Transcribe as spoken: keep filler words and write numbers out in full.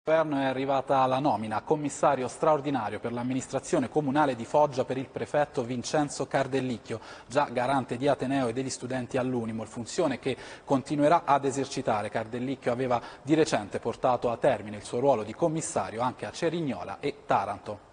Il governo è arrivata la nomina a commissario straordinario per l'amministrazione comunale di Foggia per il prefetto Vincenzo Cardellicchio, già garante di Ateneo e degli studenti all'Unimol, funzione che continuerà ad esercitare. Cardellicchio aveva di recente portato a termine il suo ruolo di commissario anche a Cerignola e Taranto.